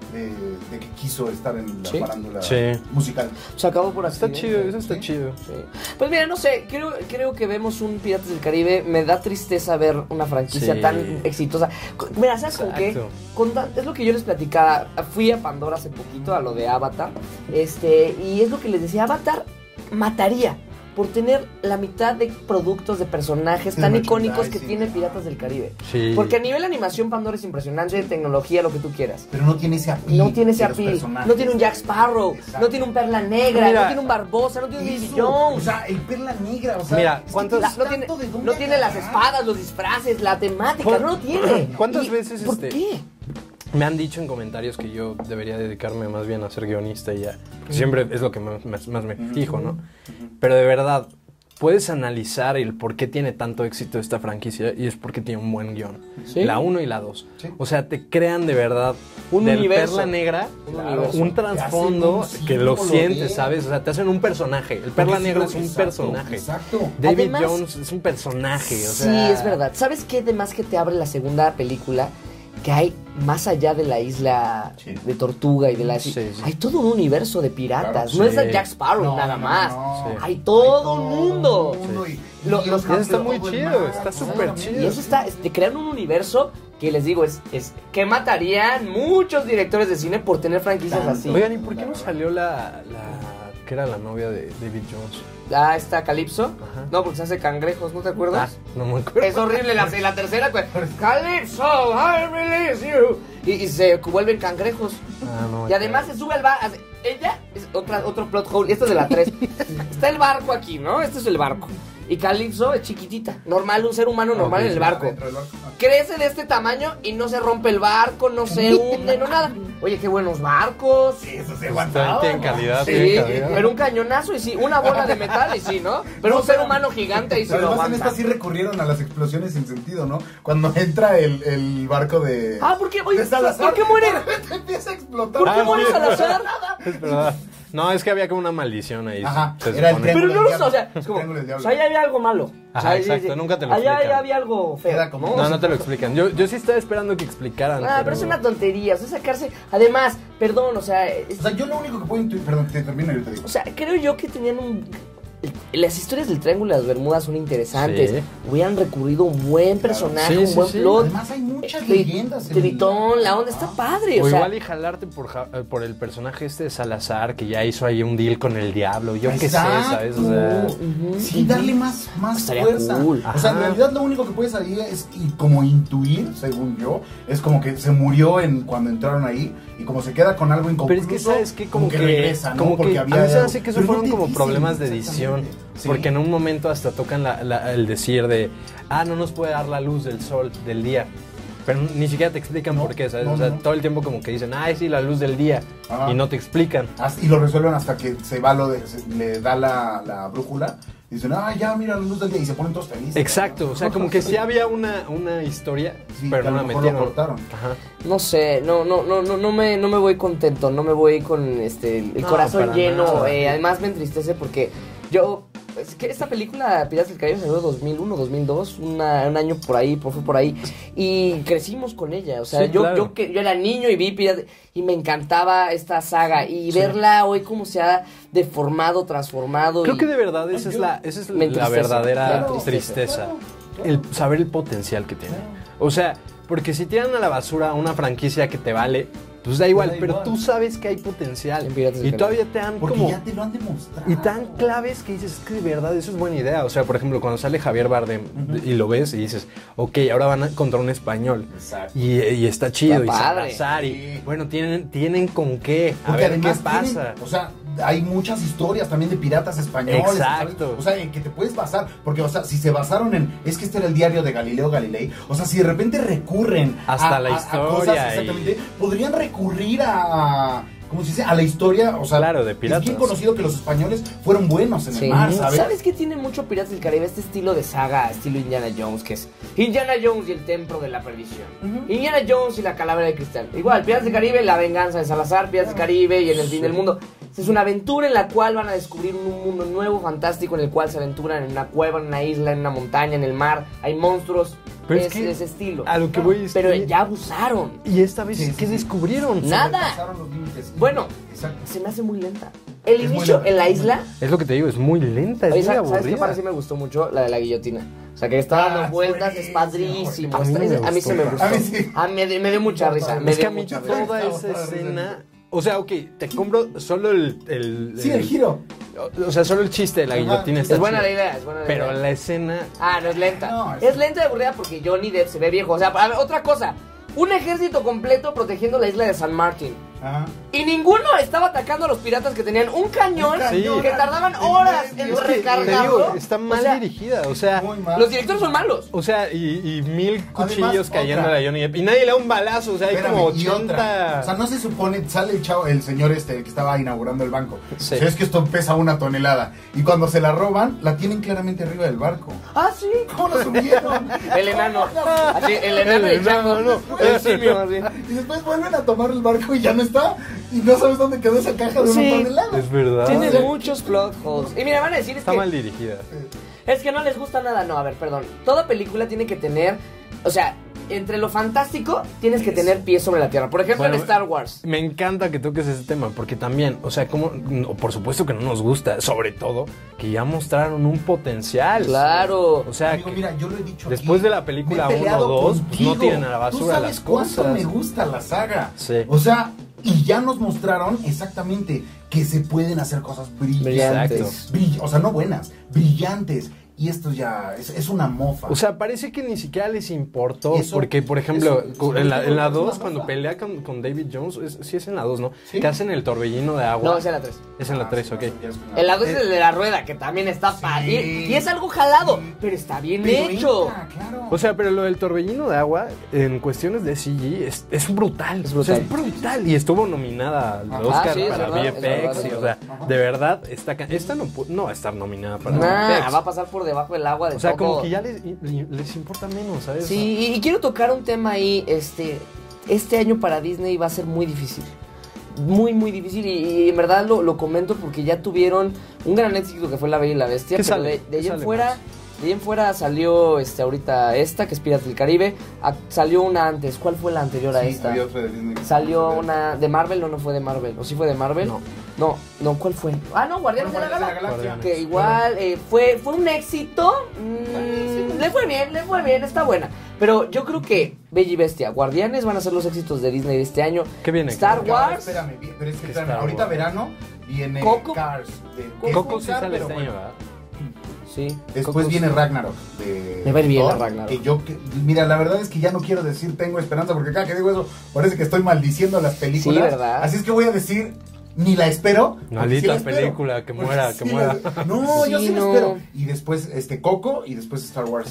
que quiso estar en la farándula musical. Se acabó por accidente. Está chido, eso está chido. Sí. Pues mira, no sé, creo que vemos un Piratas del Caribe. Me da tristeza ver una franquicia tan exitosa. Mira, ¿sabes con qué? Es lo que yo les platicaba. Fui a Pandora hace poquito, a lo de Avatar. Y es lo que les decía, Avatar mataría por tener la mitad de productos, de personajes tan icónicos que tiene Piratas del Caribe. Sí. Porque a nivel animación Pandora es impresionante, tecnología, lo que tú quieras. Pero no tiene ese appeal. No tiene ese appeal. No tiene un Jack Sparrow, no tiene un Perla Negra, no tiene un Barbosa, no tiene un Davy Jones. O sea, el Perla Negra, o sea... Mira, no tiene las espadas, los disfraces, la temática, no lo tiene. ¿Cuántas veces ¿Por qué? Me han dicho en comentarios que yo debería dedicarme más bien a ser guionista y ya. Siempre es lo que más me fijo, ¿no? Pero de verdad, puedes analizar el por qué tiene tanto éxito esta franquicia y es porque tiene un buen guión. ¿Sí? La 1 y la 2. ¿Sí? O sea, te crean de verdad un universo. Perla Negra, un trasfondo que lo sientes, ¿sabes? O sea, te hacen un personaje. El Perla Negra es un personaje. Exacto. David Jones es un personaje. O sea, sí, es verdad. ¿Sabes qué? Además que te abre la segunda película, que hay más allá de la isla de Tortuga y de la... Hay todo un universo de piratas. No es el Jack Sparrow nada más. Hay todo un mundo. Eso está muy chido, está súper chido. Y eso te crean un universo que les digo, es que matarían muchos directores de cine por tener franquicias así. Oigan, ¿y por qué no salió la que era la novia de David Jones? Ah, está Calypso. Ajá. No, porque se hace cangrejos, ¿no te acuerdas? No me acuerdo. Es horrible la tercera. Calypso, I release you. Y se vuelven cangrejos. Y además se sube al barco. Ella es otro plot hole. Esta es de la 3. Está el barco aquí, ¿no? Este es el barco. Y Calypso es chiquitita, normal, un ser humano normal en el barco. Crece de este tamaño y no se rompe el barco, no se hunde, no nada. Oye, qué buenos barcos. Sí, eso se aguanta. Tienen calidad, pero un cañonazo y sí, una bola de metal y sí, ¿no? Pero un ser humano gigante y sí lo aguanta. En esta sí recurrieron a las explosiones sin sentido, ¿no? Cuando entra el barco de... ¿por qué? Oye, ¿por qué muere? Empieza a explotar. ¿Por qué muere Salazar? Es verdad. No, es que había como una maldición ahí. Ajá, era el pero no lo sé, o sea, es como, ahí había algo malo. Ajá, exacto, nunca te lo explican. Allá había algo feo. No te lo explican. Yo sí estaba esperando que explicaran. Pero es una tontería, o sea, sacarse... Además, perdón, o sea... O sea, yo lo único que puedo intuir... Perdón, te termino y yo te digo. O sea, creo yo que tenían las historias del Triángulo de las Bermudas son interesantes. Sí. Hubieran recurrido un buen personaje, un buen plot. Además hay muchas leyendas. Tritón, la onda está padre. O igual y jalarte por el personaje de Salazar, que ya hizo ahí un deal con el diablo. Yo qué sé, ¿sabes? O sea, sí, darle más fuerza. Cool. O sea, en realidad lo único que puedes ahí es como intuir, según yo, es como que se murió cuando entraron ahí. Y como se queda con algo inconcluso, pero es que sabes que como que regresa, ¿no? Porque a veces hace que eso fueron como problemas de edición. Sí. Porque en un momento hasta tocan el decir de no nos puede dar la luz del sol del día. Pero ni siquiera te explican por qué, ¿sabes? O sea, todo el tiempo como que dicen, sí, la luz del día. Y no te explican. Y lo resuelven hasta que se va le da la brújula. Y dicen, ya mira la luz del día. Y se ponen todos felices. Exacto, ¿no? O sea, como que sí había una historia, pero no la metieron. Lo cortaron. Ajá. No sé, no me voy contento, no me voy con el corazón lleno. Además me entristece porque es que esta película Piratas del Caribe salió en 2001, 2002, un año por ahí, fue por ahí, y crecimos con ella, o sea, sí, yo era niño y vi Piratas y me encantaba esta saga y verla hoy como se ha deformado, transformado. Creo que de verdad esa es la verdadera tristeza, el saber el potencial que tiene. O sea, porque si tiran a la basura una franquicia que te vale, pues da igual, pero tú sabes que hay potencial y todavía te dan porque ya te lo han demostrado. Y tan claves que dices, es que de verdad eso es buena idea. O sea, por ejemplo, cuando sale Javier Bardem y lo ves y dices, ok, ahora van contra un español. Exacto. Y está chido, está y Salazar, y bueno, tienen con qué, porque a ver qué pasa. O sea, hay muchas historias también de piratas españoles. Exacto. ¿sabes? O sea, en que te puedes basar, porque, o sea, si se basaron es que este era el diario de Galileo Galilei, o sea, si de repente recurren hasta la historia, a cosas, exactamente, podrían recurrir ¿cómo se dice? A la historia, o sea, claro, de piratas. Es bien conocido que los españoles fueron buenos en el mar, ¿sabes? ¿Sabes qué tiene mucho Piratas del Caribe? Este estilo de saga, estilo Indiana Jones, que es Indiana Jones y el Templo de la Perdición. Indiana Jones y la Calavera de Cristal. Igual, Piratas del Caribe, la venganza de Salazar, Piratas del Caribe y en el fin del mundo. Es una aventura en la cual van a descubrir un mundo nuevo, fantástico, en el cual se aventuran en una cueva, en una isla, en una montaña, en el mar. Hay monstruos. Pero es de ese estilo. A lo que voy es pero ya abusaron. Y esta vez, ¿qué descubrieron? Nada. Bueno, se me hace muy lenta. El inicio en la isla. Es lo que te digo, es muy lenta, es muy aburrida. ¿Sabes qué para sí me gustó mucho? La de la guillotina. O sea, que está dando vueltas, es padrísimo. A mí sí me gustó. Me dio mucha risa. Es que a mí toda esa escena... O sea, ok, te compro solo el giro. O sea, solo el chiste de la guillotina está Es buena chido. la idea, es buena la idea. Pero la escena... no es lenta. No, es lenta y aburrida porque Johnny Depp se ve viejo. O sea, a ver, otra cosa. Un ejército completo protegiendo la isla de San Martín. Ajá. Y ninguno estaba atacando a los piratas que tenían un cañón que tardaban horas en recargarlo. Está mal dirigida, o sea... Los directores son malos. O sea, y 1000 cuchillos cayendo a la Johnny Depp. Y nadie le da un balazo, o sea, hay como 80... O sea, no se supone, sale el señor el que estaba inaugurando el banco. Sí. O sea, es que esto pesa 1 tonelada. Y cuando se la roban, la tienen claramente arriba del barco. Ah, sí. ¿Cómo lo subieron? El enano. Así, el enano, no. El simio, así. Y después vuelven a tomar el barco y ya no está. Y no sabes dónde quedó esa caja de 1 tonelada. Es verdad. Tiene muchos plot holes. Y mira, van a decir está mal dirigida. Es que no les gusta nada. No, a ver, perdón. Toda película tiene que tener, o sea, entre lo fantástico tienes que tener pies sobre la tierra. Por ejemplo, en Star Wars. Me encanta que toques ese tema porque también, o sea, como por supuesto que no nos gusta, sobre todo que ya mostraron un potencial. Claro. O sea, amigo, mira, yo lo he dicho después aquí, de la película 1 o 2, pues no tienen a la basura las cosas. ¿Cuánto me gusta la saga? Sí. O sea, y ya nos mostraron exactamente que se pueden hacer cosas brillantes. O sea, no buenas, brillantes. Y esto ya es una mofa. O sea, parece que ni siquiera les importó. Porque, por ejemplo, en la 2, cuando pelea con David Jones, sí es en la 2, ¿no? ¿Sí? Que hacen el torbellino de agua. No, es en la 3. Es en la 3, ok. En la 2 es el de la rueda, que también está padre. Y es algo jalado, pero está bien hecho. Claro. O sea, pero lo del torbellino de agua, en cuestiones de CG, es brutal. O sea, es brutal. Y estuvo nominada al Oscar para VFX. O sea, de verdad, esta no va a estar nominada para VFX. Va a pasar por debajo del agua de todo. O sea, como que ya les importa menos, ¿sabes? Sí, y quiero tocar un tema ahí. Este año para Disney va a ser muy difícil. Muy, muy difícil. Y en verdad lo comento porque ya tuvieron un gran éxito que fue La Bella y la Bestia. ¿Qué pero sale? de ahí en fuera... De ahí en fuera salió ahorita que es Piratas del Caribe. Salió una antes. ¿Cuál fue la anterior a esta? Otra de Disney. Salió una de Marvel, no fue de Marvel. ¿O sí fue de Marvel? No, ¿cuál fue? No, Guardianes de la Galaxia. Que igual fue un éxito. Le fue bien, está buena. Pero yo creo que Bella y Bestia, Guardianes van a ser los éxitos de Disney de este año. ¿Qué viene? Star Wars. Espérame, pero es que ahorita verano viene Coco. Cars. Coco sí sale este año, ¿verdad? Sí. Después viene Ragnarok. Me va a ir bien la Ragnarok. Mira, la verdad es que ya no quiero decir tengo esperanza, porque cada que digo eso parece que estoy maldiciendo las películas. Sí, ¿verdad? Así es que voy a decir, ni la espero. Maldita película, que muera, que muera. No, yo sí la espero. Y después Coco y después Star Wars.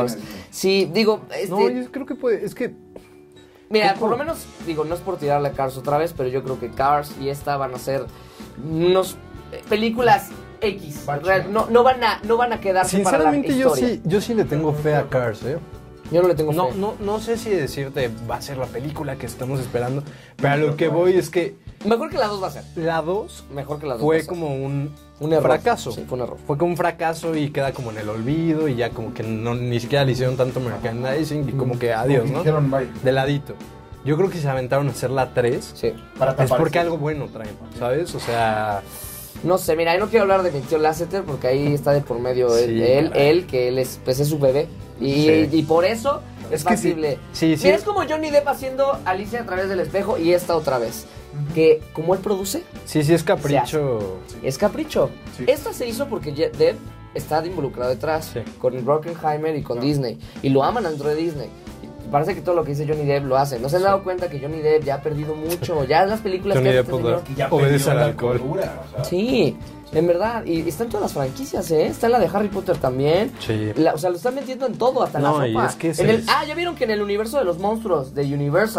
Sí, digo, No, yo creo que puede, es que... Mira, Coco. por lo menos, digo, no es por tirarle a Cars otra vez, pero yo creo que Cars y esta van a ser unos películas X. No van a quedarse para la historia. Sinceramente yo sí le tengo fe a Cars, Yo no le tengo fe. No sé si decirte va a ser la película que estamos esperando, pero a lo que voy es que mejor que la 2 va a ser. La 2 mejor que la 2 fue como un error. Fracaso. Sí, fue un error. Fue como un fracaso y queda como en el olvido y ya como que ni siquiera le hicieron tanto merchandising y como que adiós, ¿no? Dijeron bye. De ladito. Yo creo que se aventaron a hacer la 3. Sí. Es porque algo bueno traen, ¿sabes? O sea... No sé, mira, yo no quiero hablar de mi tío Lasseter porque ahí está de por medio él, que él es su bebé. Y por eso es factible. Mira, es como Johnny Depp haciendo Alicia a través del espejo y esta otra vez. Que como él produce... Sí, es capricho. Es capricho. Sí. Esta se hizo porque Depp está involucrado detrás con Brockenheimer y con Disney. Y lo aman dentro de Disney. Parece que todo lo que dice Johnny Depp lo hace. ¿No se han dado cuenta que Johnny Depp ya ha perdido mucho? Ya en las películas Johnny que Depp ya obedece al alcohol. Sí, en verdad. Y está en todas las franquicias, Está en la de Harry Potter también. Sí. O sea, lo están metiendo en todo, hasta en la sopa. Y es que ¿Ya vieron que en el universo de los monstruos de Universal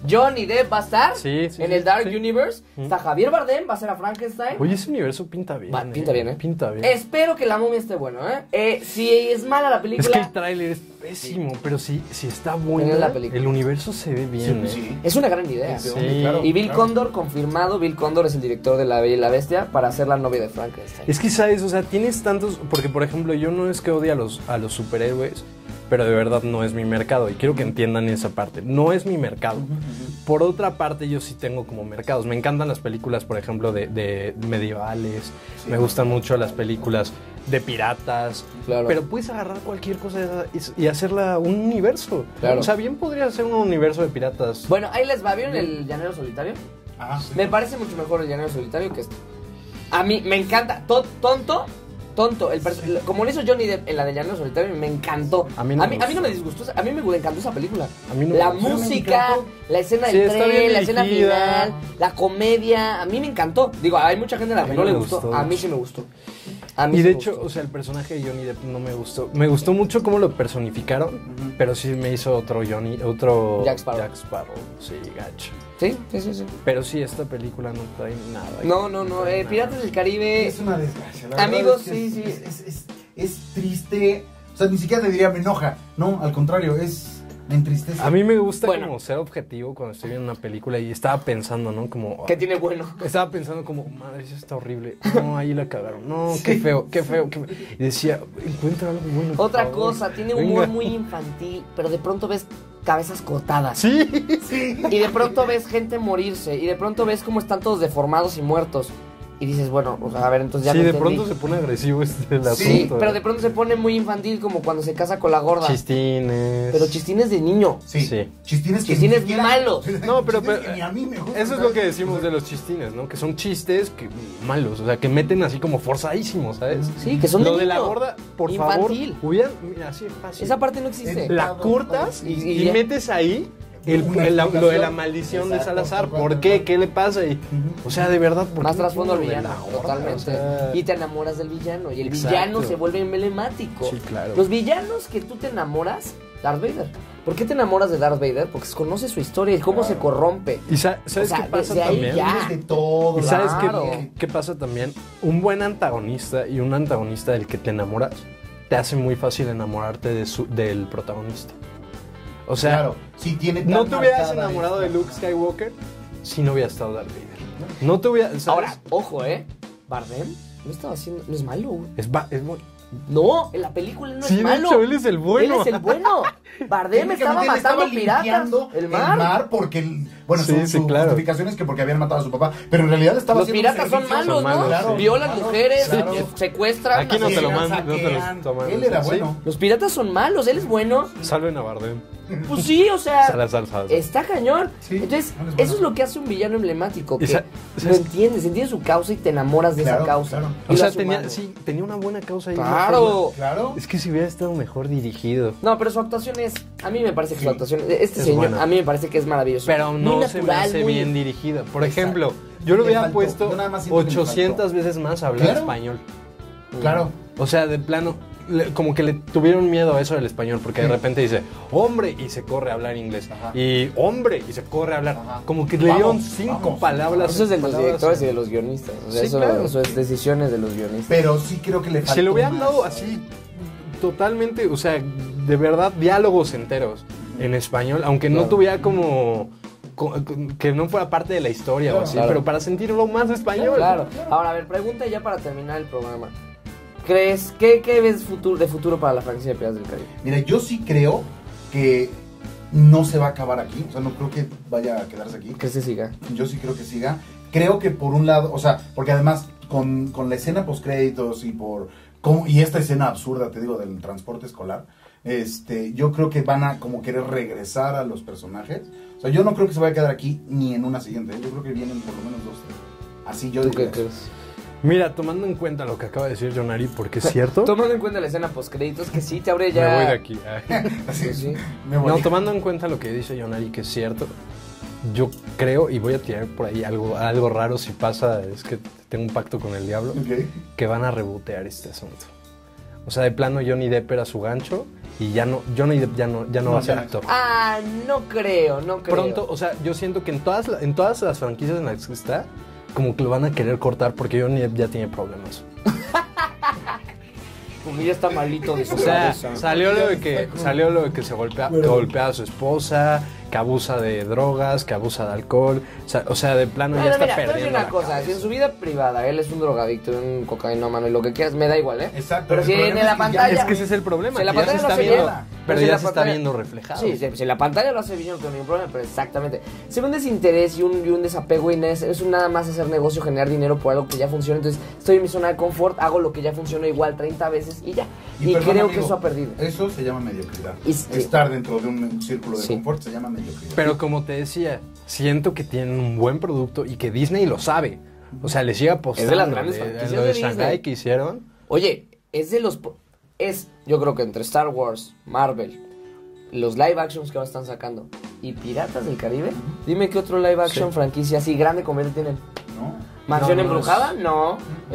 Johnny Depp va a estar en el Dark sí. Universe. Está Javier Bardem, va a ser a Frankenstein. Oye, ese universo pinta bien. Pinta bien, ¿eh? Pinta bien. Espero que La Momia esté bueno, ¿eh? Si es mala la película... Es que el tráiler es pésimo, pero si está buena, la película. el universo se ve bien, Sí. Es una gran idea. Sí. Claro, Y Bill Condor, confirmado, Bill Condor es el director de La Bella y la Bestia para hacer la novia de Frankenstein. Es que, ¿sabes? O sea, tienes tantos... Porque, por ejemplo, yo no es que odie a los superhéroes, pero de verdad no es mi mercado. Y quiero que entiendan esa parte. No es mi mercado. Por otra parte, yo sí tengo como mercados. Me encantan las películas, por ejemplo, de medievales. Sí. Me gustan mucho las películas de piratas. Claro. Pero puedes agarrar cualquier cosa y hacerla un universo. Claro. O sea, bien podría ser un universo de piratas. Bueno, ahí les va. ¿Vieron el Llanero Solitario? Sí. Me parece mucho mejor el Llanero Solitario que este. A mí me encanta. Tonto. Como lo hizo Johnny Depp en la de Llanero Solitario, me encantó. A mí no me disgustó. A mí me encantó esa película. La música, la escena del tren, la escena final, la comedia. A mí me encantó. Digo, hay mucha gente a la que no le gustó. A mí sí me gustó. Y de hecho, o sea, el personaje de Johnny Depp no me gustó. Me gustó mucho cómo lo personificaron, pero sí me hizo otro Jack Sparrow. Sí, gacho. Sí. Pero sí, esta película no trae nada. No. Piratas del Caribe. Es una desgracia. Amigos, sí. Es triste. O sea, ni siquiera te diría me enoja. No, al contrario, me entristece. A mí me gusta como ser objetivo cuando estoy viendo una película y estaba pensando, ¿no? Como... ¿Qué tiene bueno? Estaba pensando como, madre, eso está horrible. No, ahí la cagaron. No, qué feo. Y decía, encuentra algo bueno. Otra cosa, tiene humor muy infantil, pero de pronto ves cabezas cortadas. Sí. Y de pronto ves gente morirse. Y de pronto ves cómo están todos deformados y muertos. Y dices, bueno, o sea, a ver, entonces ya sí, de pronto se pone agresivo el asunto. Sí, pero de pronto se pone muy infantil, como cuando se casa con la gorda. Chistines. Pero chistines de niño. Sí. Chistines malos. No, pero que ni a mí me gusta. Eso es lo que decimos de los chistines, ¿no? Que son chistes malos, o sea, que meten así como forzadísimos, ¿sabes? Sí, que son lo de la gorda, por infantil. favor, mira, así es fácil. Esa parte no existe. La cortas y metes ahí lo de la maldición de Salazar. ¿Por qué? ¿Qué le pasa? O sea, de verdad, ¿por qué? Más trasfondo al villano, totalmente. O sea... Y te enamoras del villano. Y el villano se vuelve emblemático. Sí, claro. Los villanos que tú te enamoras, Darth Vader. ¿Por qué te enamoras de Darth Vader? Porque conoce su historia y cómo se corrompe. ¿Y sabes qué pasa también? De todo. ¿Y sabes qué pasa también? Un buen antagonista y un antagonista del que te enamoras te hace muy fácil enamorarte del protagonista. O sea, claro, si tiene no te hubieras enamorado de Luke Skywalker si no hubiera estado Darth Vader. No te hubiera... ¿sabes? Ahora, ojo, Bardem no estaba haciendo... No es malo, güey. Es bueno. No, en la película no es malo. Sí, de hecho, él es el bueno. Él es el bueno. Bardem estaba matando piratas. El mar porque... Bueno, su justificación es que porque habían matado a su papá. Pero en realidad estaba los piratas son malos, ¿no? Claro, violan mujeres, secuestran. Aquí no te lo mandan, no te lo toman. Él era bueno. Los piratas son malos, él es bueno. Salven a Bardem. Pues sí, o sea, Salazar. Está cañón. Sí, entonces, eso es lo que hace un villano emblemático, que lo entiendes su causa y te enamoras de esa causa. Claro. O sea, tenía una buena causa ahí. Claro. Es que si hubiera estado mejor dirigido. No, pero su actuación a mí me parece que su actuación, señor, buena. A mí me parece que es maravilloso. Pero no se me hace bien dirigida. Por ejemplo, yo lo hubiera puesto 800 veces más a hablar español. Claro. O sea, de plano, como que le tuvieron miedo a eso del español, porque de repente dice, hombre, y se corre a hablar inglés. Ajá. Y hombre, y se corre a hablar. Ajá. Como que le dieron 5 palabras. Eso es de los directores y de los guionistas. O sea, eso es decisiones de los guionistas. Pero sí creo que le faltó. Si le hubieran dado así, totalmente, o sea, de verdad, diálogos enteros en español, aunque no tuviera como... que no fuera parte de la historia o así, pero para sentirlo más español. Claro. Ahora, a ver, pregunta ya para terminar el programa. ¿Crees qué ves de futuro para la franquicia de Piratas del Caribe? Mira, yo sí creo que no se va a acabar aquí. O sea, no creo que vaya a quedarse aquí. ¿Crees que siga? Yo sí creo que siga. Creo que por un lado, o sea, porque además con la escena postcréditos y esta escena absurda, te digo, del transporte escolar, yo creo que van a como querer regresar a los personajes. O sea, yo no creo que se vaya a quedar aquí ni en una siguiente. Yo creo que vienen por lo menos 2, 3. Así yo diría. ¿Tú qué crees? Mira, tomando en cuenta lo que acaba de decir Jonari, porque es cierto. Tomando en cuenta la escena postcréditos, que sí te abre ya. Me voy de aquí. Así, sí. No, tomando en cuenta lo que dice Jonari, que es cierto, yo creo, y voy a tirar por ahí algo raro si pasa, es que tengo un pacto con el diablo, que van a rebotear este asunto. O sea, de plano Johnny Depp era su gancho y ya no, Johnny Depp ya no va a ser actor. No creo. Pronto, o sea, yo siento que en todas las franquicias en las que está, como que lo van a querer cortar porque Johnny Depp ya tiene problemas. Porque ya está malito de su cabeza. Salió lo de que se golpea a su esposa, que abusa de drogas, que abusa de alcohol. O sea, de plano ya está perdiendo una cosa, si en su vida privada él es un drogadicto, un cocainómano y lo que quieras, me da igual, ¿eh? Exacto. Pero si en la pantalla... Es que ese es el problema, si la ya se está viendo, pero ya se está viendo reflejado. Sí, si en la pantalla lo hace bien, no tengo ningún problema, pero exactamente. Si un desinterés y un desapego, Inés, es nada más hacer negocio, generar dinero por algo que ya funciona. Entonces, estoy en mi zona de confort, hago lo que ya funciona igual 30 veces y ya. Y creo que eso ha perdido. Eso se llama mediocridad. Estar dentro de un círculo de confort se llama mediocridad. Pero como te decía, siento que tienen un buen producto y que Disney lo sabe. O sea, les sigue apostando. Es de las grandes franquicias lo de Shanghai que hicieron. Oye, yo creo que entre Star Wars, Marvel, los live actions que ahora están sacando y Piratas del Caribe, dime qué otro live action franquicia así grande como tienen. No. ¿Mansión Embrujada? No.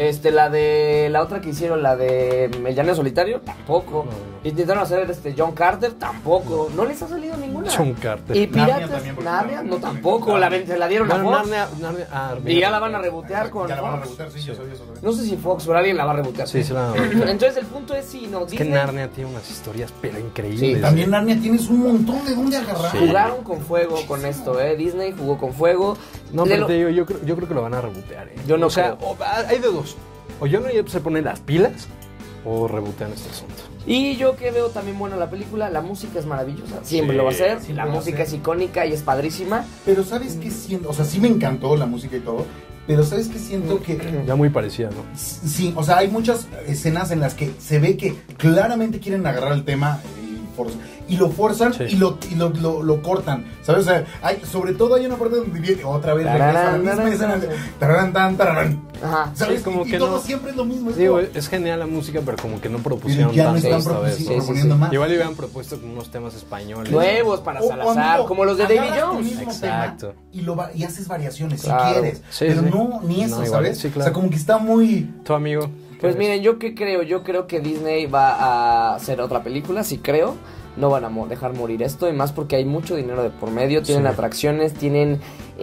La otra que hicieron, la de El Llanero Solitario, tampoco. Intentaron hacer John Carter, tampoco. No les ha salido ninguna. John Carter. Y Piratas, Narnia, no tampoco. Se la dieron a Fox. Y ya la van a rebotear con Ya la van a Fox. rebotear, sí, yo sabía eso. No sé si Fox o alguien la va a rebotear. Sí, se la van a rebotear. Entonces el punto es si no. Es que Narnia tiene unas historias pero increíbles. Sí, también Narnia tienes un montón de dónde agarrar. Sí. Jugaron con fuego con esto, Disney jugó con fuego. No, pero te digo, yo creo que lo van a rebotear, Yo no creo. Hay de dos. O Johnny Depp se pone las pilas o rebotean este asunto. Y yo que veo también buena la película, la música es maravillosa, siempre lo va a ser, la música es icónica y es padrísima. Pero ¿sabes qué siento? O sea, sí me encantó la música y todo, pero ¿sabes qué siento? Que ya muy parecida, ¿no? Sí, o sea, hay muchas escenas en las que se ve que claramente quieren agarrar el tema y lo forzan y lo cortan, ¿sabes? O sea, sobre todo hay una parte donde viene otra vez regresa la misma escena de tararán. Ajá. ¿Sabes? Sí, como y que todo no, siempre es lo mismo. Digo, es genial la música, pero como que no propusieron ya tanto no están esta vez. proponiendo más. Igual le hubieran propuesto unos temas españoles. Nuevos para Salazar, como los de David Jones. Exacto. Y haces variaciones si quieres. Sí, pero no, ni eso, igual, ¿sabes? Sí, claro. O sea, como que está muy... Tu amigo. Pues miren, yo creo que Disney va a hacer otra película, sí creo. No van a dejar morir esto, y más porque hay mucho dinero de por medio, tienen atracciones, tienen,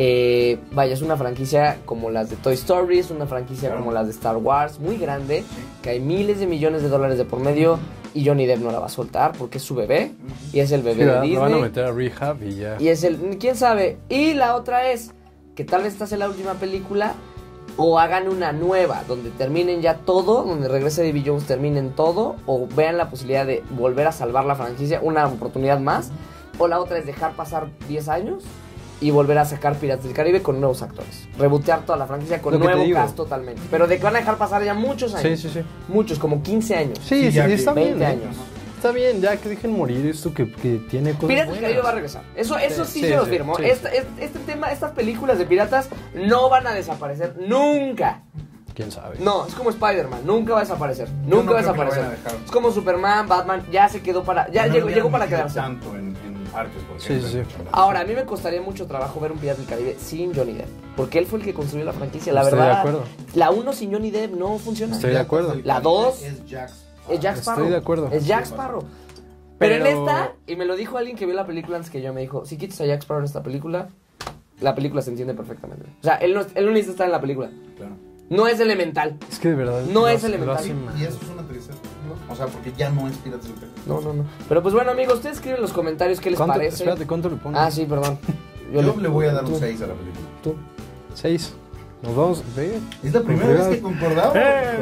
es una franquicia como las de Toy Story, es una franquicia como las de Star Wars, muy grande, que hay miles de millones de dólares de por medio, y Johnny Depp no la va a soltar porque es su bebé, y es el bebé de Disney. Lo van a meter a rehab y ya. Y quién sabe, y la otra es, que tal vez esta sea la última película, o hagan una nueva, donde terminen ya todo, donde regrese David Jones, terminen todo, o vean la posibilidad de volver a salvar la franquicia, una oportunidad más, o la otra es dejar pasar 10 años y volver a sacar Piratas del Caribe con nuevos actores, rebotear toda la franquicia con nuevo cast totalmente, pero de que van a dejar pasar ya muchos años, sí. Muchos, como 15 años, sí, está 20 bien, años. Está bien, ya que dejen morir esto que tiene cosas Piratas del Caribe va a regresar. Eso sí se los firmo. Sí. Este tema, estas películas de piratas no van a desaparecer nunca. ¿Quién sabe? No, es como Spider-Man, nunca va a desaparecer. Nunca va a desaparecer. Es como Superman, Batman, ya se quedó para... Ya llegó para quedarse. Tanto en parques, por ejemplo. Sí. Ahora, a mí me costaría mucho trabajo ver un Pirata del Caribe sin Johnny Depp. Porque él fue el que construyó la franquicia, la verdad. Estoy de acuerdo. La 1 sin Johnny Depp no funciona. Estoy de acuerdo. La 2 es Jack Sparrow. Estoy de acuerdo. Es Jack Sparrow. Pero en esta, y me lo dijo alguien que vio la película antes que yo, me dijo, si quitas a Jack Sparrow en esta película, la película se entiende perfectamente. O sea, él no necesita estar en la película. Claro. No es elemental. Es que de verdad. No es elemental. Y eso es una tristeza. O sea, porque ya no es Piratas del Caribe. No. Pero pues bueno, amigos, ustedes escriben en los comentarios qué les parece. Espérate, ¿cuánto le pones? Ah, sí, perdón. Yo le voy a dar un 6 a la película. ¿Tú? 6. Nos vamos, ve. Es la primera vez que concordamos.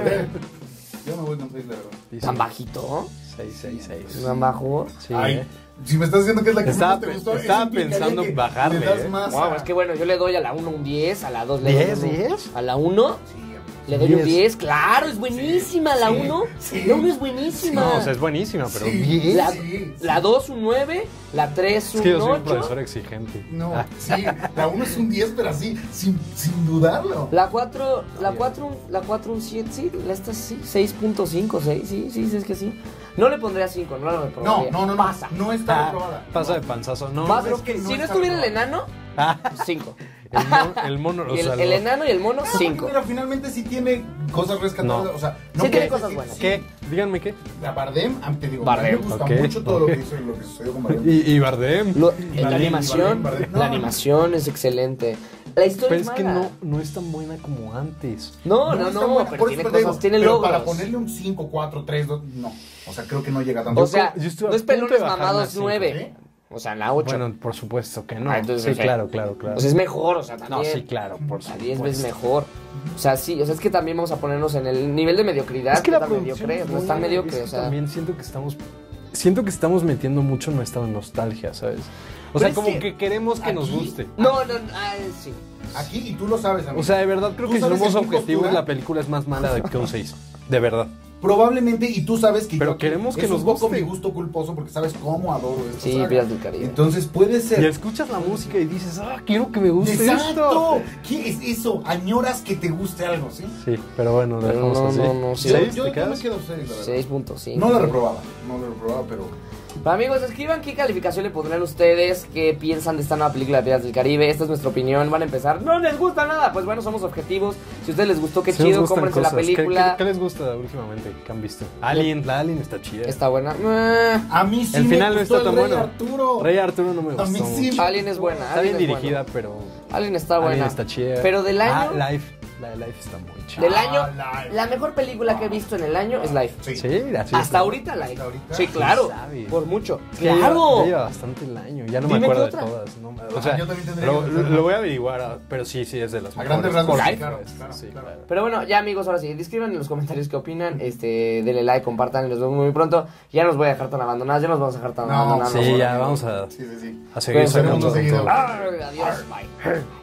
Yo me voy con 6, la verdad. ¿Tan bajito? 6. ¿Tan bajo? Sí. Ay, si me estás diciendo que es la que estaba, más te gustó, estaba pensando en bajarle. Le das más wow, es que bueno, yo le doy a la 1 un 10, a la 2 le doy un 10. ¿A la 1? Le doy un 10, claro, es buenísima la 1. La 1 es buenísima. No, o sea, es buenísima, pero 10. La 2 un 9, la 3 un 8. Es que yo soy un profesor exigente. No, sí, la 1 es un 10, pero así, sin dudarlo. La 4 un 7, sí, esta sí, 6.5, 6, sí, es que sí. No le pondría 5, no la reprobaría. No, pasa. No está reprobada. Pasa de panzazo, no. Si no estuviera el enano, 5. El mono lo Y salvó. el enano y el mono, 5. Mira, finalmente sí tiene cosas rescatadas. No. O sea, no Sí tiene que- cosas sí, buenas. sí. ¿Qué? Díganme qué. La Bardem, te digo, Bardem, a mí me gusta ok, mucho todo ok. lo que sucedió con Bardem. Y Bardem. La animación, Bardem. la No. animación es excelente. La historia Pero es es que mala. no es tan buena como antes. No, está buena. pero Por tiene eso te digo, cosas, tiene pero logros. para ponerle un 5, 4, 3, 2, no. O sea, creo que no llega tanto. O sea, yo estuve a no es punto de pelones bajarme mamados a 5, 9. ¿eh? O sea, la 8. Bueno, por supuesto que no. Entonces, sí, o sea, claro. O sea, es mejor, o sea, también. No, sí, claro, por O sea, supuesto. 10 veces mejor. O sea, sí, o sea, es que también vamos a ponernos en el nivel de mediocridad. Es que la tan producción mediocre, no es tan mediocre, o sea. también siento que estamos metiendo mucho nuestra nostalgia, ¿sabes? O Pero sea, es como que que queremos que nos aquí- guste. No, sí. Aquí, y tú lo sabes, amigo. O sea, de verdad creo ¿Tú que si sabes somos en mi objetivos, postura? la película es más mala de que un 6. De verdad. Probablemente, y tú sabes que Pero yo- queremos que es nos un poco guste. mi gusto culposo porque sabes cómo adoro esto. Sí, Piratas del Caribe. Entonces puede Y ser. escuchas la música y dices, quiero que me guste ¡Exacto! esto. ¿Qué es eso? Añoras que te guste algo, ¿sí? Sí, pero bueno, lo Pero dejamos no, así. no, sí. ¿Seis? Yo ¿Te me quedas? quedo 6, la verdad. 6.5. No lo reprobaba, pero... Pero amigos, escriban qué calificación le pondrán ustedes, qué piensan de esta nueva película de Piratas del Caribe. Esta es nuestra opinión. Van a empezar, no les gusta nada. Pues bueno, somos objetivos. Si a ustedes les gustó, qué Sí nos chido, gustan cómprense la cosas. película. ¿Qué les gusta últimamente que han visto? La Alien está chida. Está buena. A mí sí El final no me gustó está tan el Rey bueno. Arturo. Rey Arturo no me A mí gustó sí. mucho. Alien es buena. Está bien Alien es dirigida, buena. pero... Alien está buena. Alien está chida. Pero del año, Life. La de Life está muy chida. del año, Life. la mejor película que he visto en el año es Life. Sí. Sí, así Hasta está. ahorita Life. Hasta ahorita. Sí, claro. ¿Quién sabe? Por mucho. Ya ¡Claro! lleva bastante el año. Ya no Dime me acuerdo qué de otra. todas. No, o sea, yo también tendría que lo verla. voy a averiguar, pero sí es de las A grandes mejores. rasgos, Por sí, supuesto, claro, sí, claro. claro. Pero bueno, ya amigos, ahora sí, escriban en los comentarios qué opinan, denle like, compartan y los vemos muy pronto. Ya nos voy a dejar tan abandonados, ya nos vamos a dejar tan No, abandonados. Sí, ya vamos a Sí. seguir Cuídense sacando mucho, todo. seguido. Adiós, bye.